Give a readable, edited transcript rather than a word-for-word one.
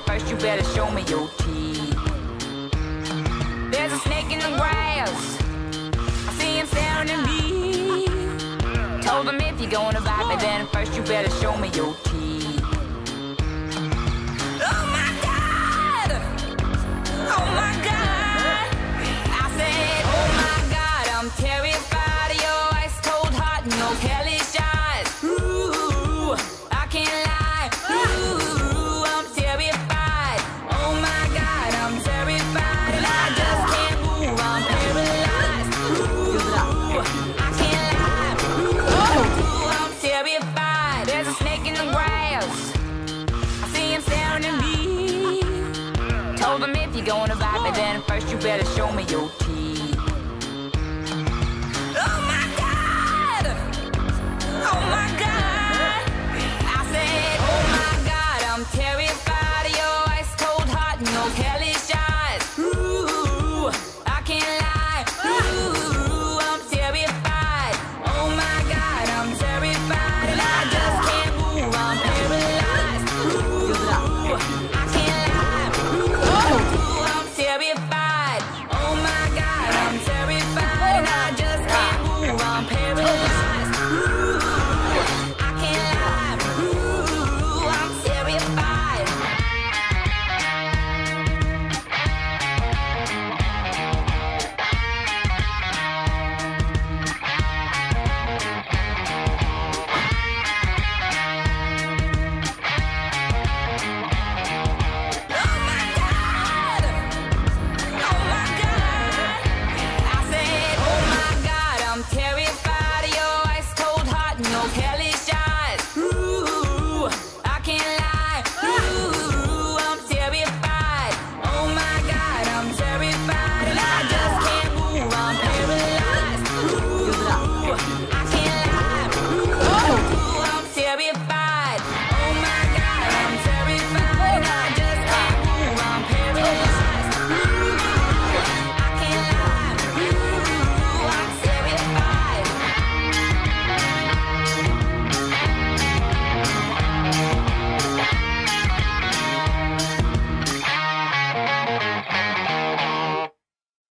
first you better show me your teeth. There's a snake in the grass, I see him staring at me. Told him if you're gonna bite me, then first you better show me your teeth. Oh my God! Oh my God! I said, oh my God, I'm terrified of your ice cold heart and those hellish eyes. Ooh, I can't lie. Ooh, I'm terrified. Oh my God, I'm terrified and I just can't move. I'm paralyzed. Ooh, I can't lie. Ooh, I'm terrified. There's a snake in the grass, I see him staring at me. Told him if you're gonna bite me, then first you better show me your teeth. Oh my